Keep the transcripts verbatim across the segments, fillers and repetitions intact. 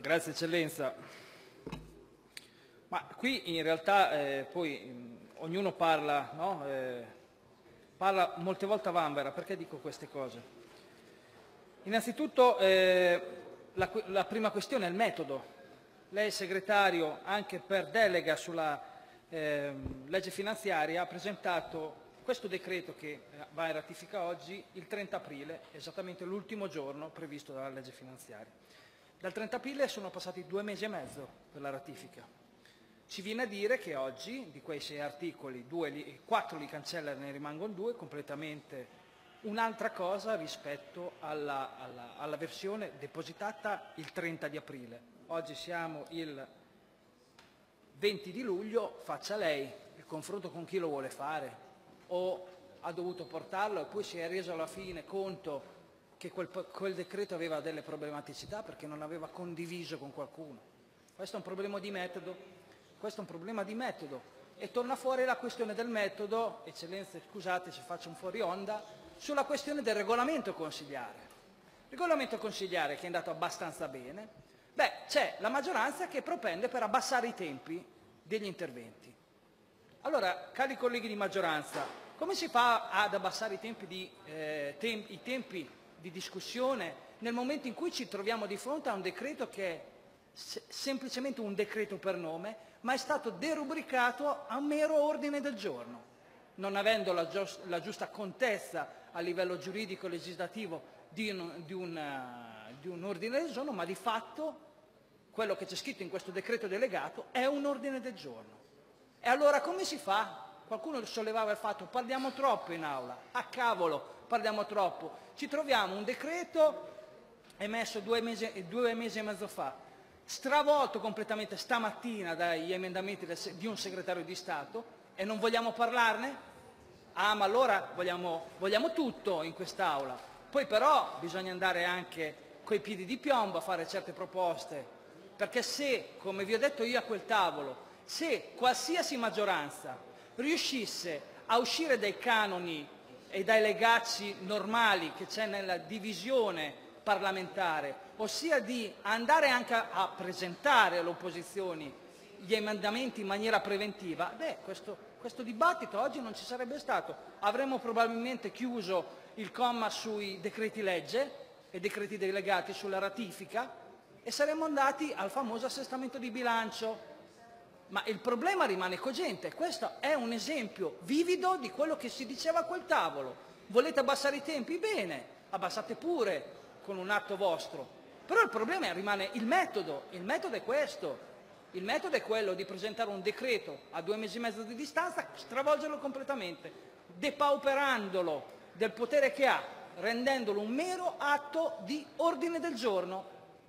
Grazie Eccellenza. Ma qui in realtà eh, poi mh, ognuno parla, no? eh, parla molte volte a vanvera. Perché dico queste cose? Innanzitutto eh, la, la prima questione è il metodo. Lei, segretario, anche per delega sulla eh, legge finanziaria, ha presentato questo decreto che va in ratifica oggi il trenta aprile, esattamente l'ultimo giorno previsto dalla legge finanziaria. Dal trenta aprile sono passati due mesi e mezzo per la ratifica. Ci viene a dire che oggi, di quei sei articoli, due li, quattro li cancella e ne rimangono due, completamente un'altra cosa rispetto alla, alla, alla versione depositata il trenta di aprile. Oggi siamo il venti di luglio, faccia lei il confronto con chi lo vuole fare, o ha dovuto portarlo e poi si è reso alla fine conto che quel, quel decreto aveva delle problematicità perché non aveva condiviso con qualcuno. Questo è un problema di metodo, questo è un problema di metodo e torna fuori la questione del metodo, eccellenze scusate se faccio un fuori onda, sulla questione del regolamento consigliare. Il regolamento consigliare che è andato abbastanza bene, beh c'è la maggioranza che propende per abbassare i tempi degli interventi. Allora, cari colleghi di maggioranza, come si fa ad abbassare i tempi di, eh, tem- i tempi di discussione nel momento in cui ci troviamo di fronte a un decreto che è se- semplicemente un decreto per nome, ma è stato derubricato a un mero ordine del giorno, non avendo la, gios- la giusta contezza a livello giuridico e legislativo di un, di, un, uh, di un ordine del giorno, ma di fatto quello che c'è scritto in questo decreto delegato è un ordine del giorno. E allora come si fa? Qualcuno sollevava il fatto, parliamo troppo in aula, a cavolo, parliamo troppo. Ci troviamo un decreto emesso due mesi, due mesi e mezzo fa, stravolto completamente stamattina dagli emendamenti del, di un segretario di Stato e non vogliamo parlarne? Ah, ma allora vogliamo, vogliamo tutto in quest'Aula. Poi però bisogna andare anche coi piedi di piombo a fare certe proposte, perché se, come vi ho detto io a quel tavolo, se qualsiasi maggioranza riuscisse a uscire dai canoni e dai legacci normali che c'è nella divisione parlamentare, ossia di andare anche a, a presentare alle opposizioni gli emendamenti in maniera preventiva, beh, questo, questo dibattito oggi non ci sarebbe stato. Avremmo probabilmente chiuso il comma sui decreti legge e decreti delegati sulla ratifica e saremmo andati al famoso assestamento di bilancio. Ma il problema rimane cogente, questo è un esempio vivido di quello che si diceva a quel tavolo. Volete abbassare i tempi? Bene, abbassate pure con un atto vostro. Però il problema rimane il metodo, il metodo è questo. Il metodo è quello di presentare un decreto a due mesi e mezzo di distanza, stravolgerlo completamente, depauperandolo del potere che ha, rendendolo un mero atto di ordine del giorno.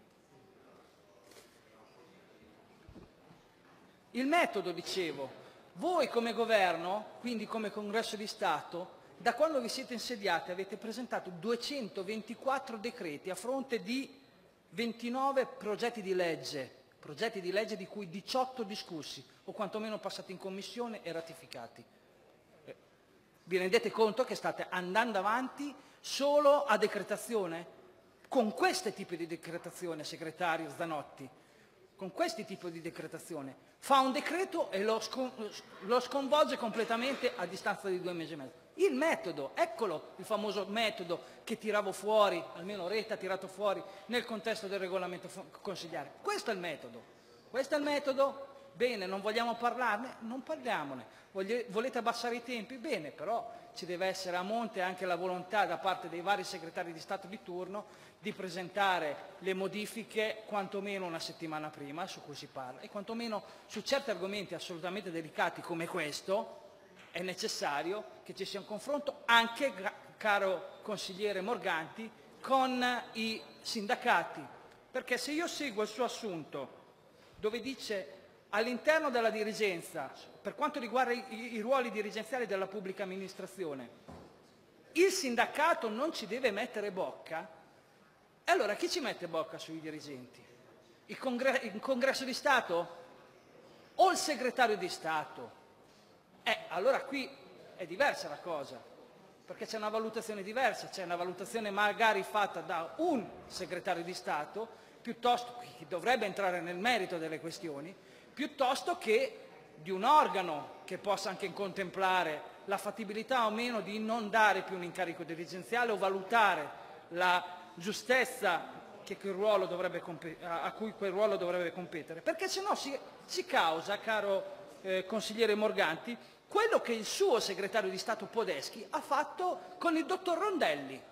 Il metodo, dicevo, voi come governo, quindi come Congresso di Stato, da quando vi siete insediati avete presentato duecentoventiquattro decreti a fronte di ventinove progetti di legge, progetti di legge di cui diciotto discussi o quantomeno passati in commissione e ratificati. Vi rendete conto che state andando avanti solo a decretazione? Con questi tipi di decretazione, segretario Zanotti, con questi tipi di decretazione, fa un decreto e lo, scon lo sconvolge completamente a distanza di due mesi e mezzo. Il metodo, eccolo il famoso metodo che tiravo fuori, almeno Retta ha tirato fuori nel contesto del regolamento consigliare. Questo è il metodo. Questo è il metodo? Bene, non vogliamo parlarne? Non parliamone. Volete abbassare i tempi? Bene, però ci deve essere a monte anche la volontà da parte dei vari segretari di Stato di turno di presentare le modifiche quantomeno una settimana prima, su cui si parla, e quantomeno su certi argomenti assolutamente delicati come questo è necessario che ci sia un confronto anche, caro consigliere Morganti, con i sindacati. Perché se io seguo il suo assunto, dove dice all'interno della dirigenza, per quanto riguarda i, i ruoli dirigenziali della pubblica amministrazione, il sindacato non ci deve mettere bocca, e allora chi ci mette bocca sui dirigenti? Il, congre il Congresso di Stato? O il segretario di Stato? Eh, allora qui è diversa la cosa, perché c'è una valutazione diversa, c'è una valutazione magari fatta da un segretario di Stato piuttosto, chi dovrebbe entrare nel merito delle questioni, piuttosto che di un organo che possa anche contemplare la fattibilità o meno di non dare più un incarico dirigenziale o valutare la giustezza che quel ruolo dovrebbe, a cui quel ruolo dovrebbe competere, perché se no si, si causa, caro eh, consigliere Morganti, quello che il suo segretario di Stato Podeschi ha fatto con il dottor Rondelli. Il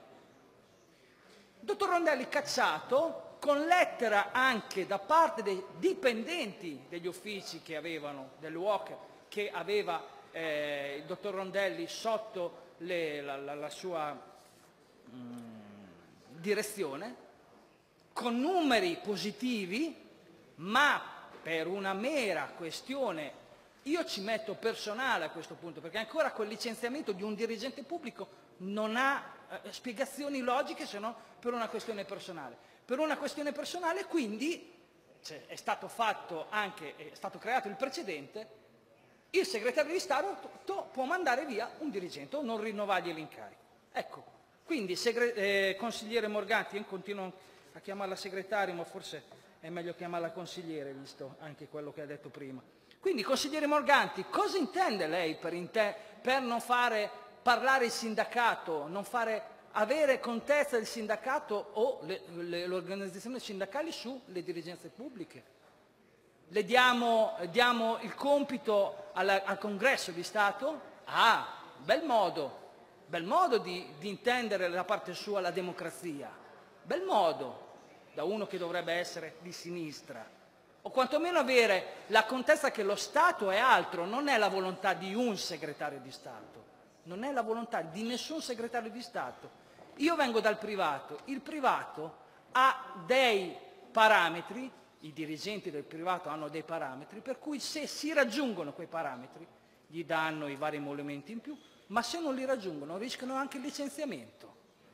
dottor Rondelli cacciato con lettera anche da parte dei dipendenti degli uffici che avevano, dell'U O C, che aveva eh, il dottor Rondelli sotto le, la, la, la sua mh, direzione, con numeri positivi, ma per una mera questione, io ci metto personale a questo punto, perché ancora col licenziamento di un dirigente pubblico non ha eh, spiegazioni logiche se non per una questione personale. Per una questione personale quindi cioè, è stato fatto anche, è stato creato il precedente, il segretario di Stato può mandare via un dirigente o non rinnovargli l'incarico. Ecco, quindi segre, eh, consigliere Morganti, io continuo a chiamarla segretario, ma forse è meglio chiamarla consigliere, visto anche quello che ha detto prima. Quindi, consigliere Morganti, cosa intende lei per, inte per non fare parlare il sindacato, non fare avere contezza del sindacato o le, le, le organizzazioni sindacali sulle dirigenze pubbliche? Le diamo, diamo il compito alla, al Congresso di Stato? Ah, bel modo, bel modo di, di intendere da parte sua la democrazia, bel modo, da uno che dovrebbe essere di sinistra. O quantomeno avere la contezza che lo Stato è altro, non è la volontà di un segretario di Stato, non è la volontà di nessun segretario di Stato. Io vengo dal privato, il privato ha dei parametri, i dirigenti del privato hanno dei parametri, per cui se si raggiungono quei parametri gli danno i vari emolumenti in più, ma se non li raggiungono rischiano anche il licenziamento.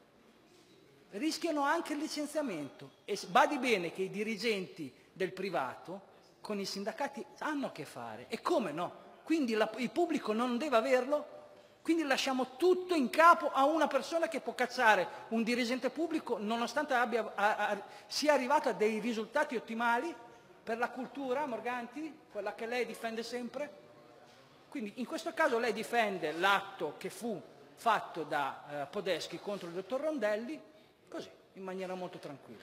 Rischiano anche il licenziamento. E badi bene che i dirigenti del privato con i sindacati hanno a che fare, e come no? Quindi la, il pubblico non deve averlo? Quindi lasciamo tutto in capo a una persona che può cacciare un dirigente pubblico nonostante abbia, a, a, sia arrivato a dei risultati ottimali per la cultura, Morganti, quella che lei difende sempre? Quindi in questo caso lei difende l'atto che fu fatto da eh, Podeschi contro il dottor Rondelli, così, in maniera molto tranquilla.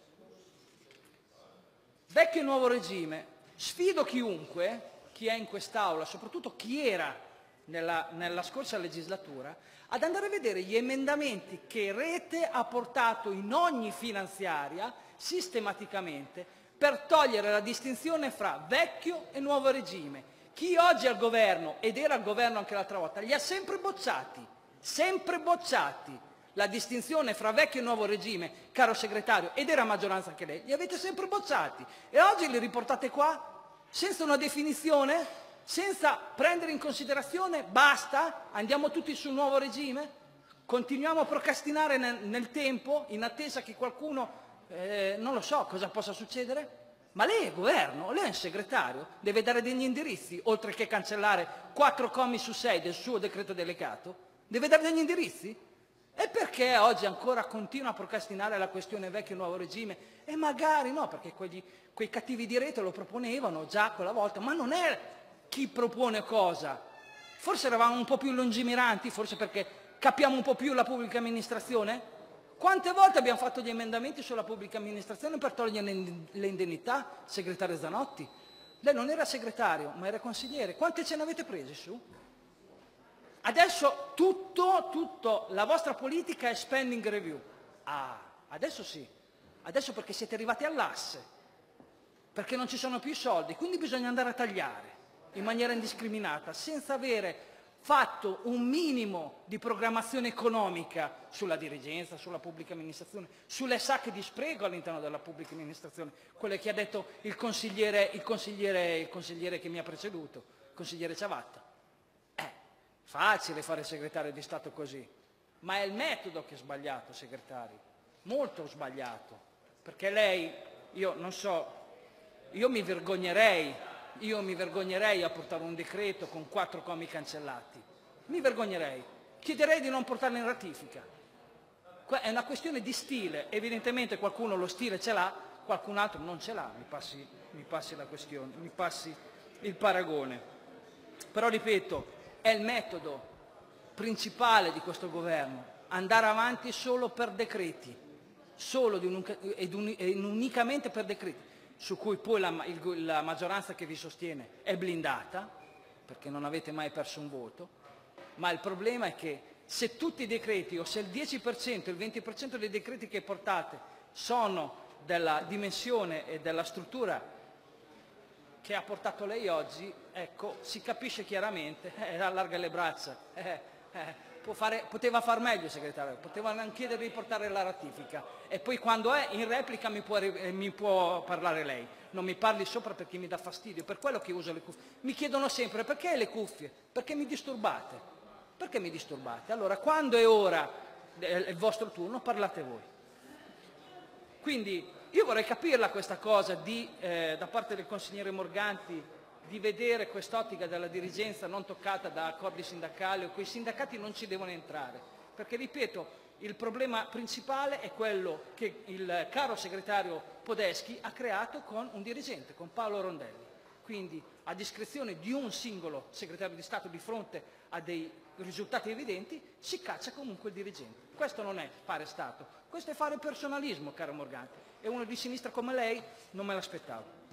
Vecchio e nuovo regime. Sfido chiunque, chi è in quest'Aula, soprattutto chi era nella, nella scorsa legislatura, ad andare a vedere gli emendamenti che Rete ha portato in ogni finanziaria, sistematicamente, per togliere la distinzione fra vecchio e nuovo regime. Chi oggi è al governo, ed era al governo anche l'altra volta, li ha sempre bocciati, sempre bocciati. La distinzione fra vecchio e nuovo regime, caro segretario, ed era maggioranza anche lei, li avete sempre bocciati. E oggi li riportate qua, senza una definizione, senza prendere in considerazione, basta, andiamo tutti sul nuovo regime? Continuiamo a procrastinare nel, nel tempo, in attesa che qualcuno, eh, non lo so cosa possa succedere? Ma lei è governo, lei è un segretario, deve dare degli indirizzi, oltre che cancellare quattro commi su sei del suo decreto delegato, deve dare degli indirizzi? E perché oggi ancora continua a procrastinare la questione vecchio e nuovo regime? E magari no, perché quegli, quei cattivi di Rete lo proponevano già quella volta, ma non è chi propone cosa. Forse eravamo un po' più lungimiranti, forse perché capiamo un po' più la pubblica amministrazione? Quante volte abbiamo fatto gli emendamenti sulla pubblica amministrazione per togliere le indennità, segretario Zanotti? Lei non era segretario, ma era consigliere. Quante ce ne avete prese su? Adesso tutto, tutto, la vostra politica è spending review. Ah, adesso sì, adesso perché siete arrivati all'asse, perché non ci sono più i soldi, quindi bisogna andare a tagliare in maniera indiscriminata, senza avere fatto un minimo di programmazione economica sulla dirigenza, sulla pubblica amministrazione, sulle sacche di spreco all'interno della pubblica amministrazione, quelle che ha detto il consigliere, il consigliere, il consigliere che mi ha preceduto, il consigliere Ciavatta. Facile fare il segretario di Stato così, ma è il metodo che è sbagliato, segretario, molto sbagliato, perché lei, io non so, io mi vergognerei, io mi vergognerei a portare un decreto con quattro commi cancellati, mi vergognerei, chiederei di non portarlo in ratifica. È una questione di stile, evidentemente qualcuno lo stile ce l'ha, qualcun altro non ce l'ha, mi passi, mi passi la questione, mi passi il paragone. Però ripeto, è il metodo principale di questo governo, andare avanti solo per decreti, solo ed unicamente per decreti, su cui poi la, il, la maggioranza che vi sostiene è blindata, perché non avete mai perso un voto, ma il problema è che se tutti i decreti, o se il dieci per cento, il venti per cento dei decreti che portate sono della dimensione e della struttura che ha portato lei oggi, ecco, si capisce chiaramente, eh, allarga le braccia, eh, eh, può fare, poteva far meglio il segretario, poteva non chiedere di portare la ratifica e poi quando è in replica mi può, eh, mi può parlare lei, non mi parli sopra perché mi dà fastidio, per quello che uso le cuffie. Mi chiedono sempre perché le cuffie, perché mi disturbate, perché mi disturbate? Allora quando è ora, è il vostro turno, parlate voi. Quindi io vorrei capirla questa cosa di, eh, da parte del consigliere Morganti di vedere quest'ottica della dirigenza non toccata da accordi sindacali o quei sindacati non ci devono entrare, perché ripeto il problema principale è quello che il caro segretario Podeschi ha creato con un dirigente, con Paolo Rondelli. Quindi a discrezione di un singolo segretario di Stato di fronte a dei risultati evidenti si caccia comunque il dirigente. Questo non è fare Stato, questo è fare personalismo, caro Morganti, e uno di sinistra come lei non me l'aspettavo.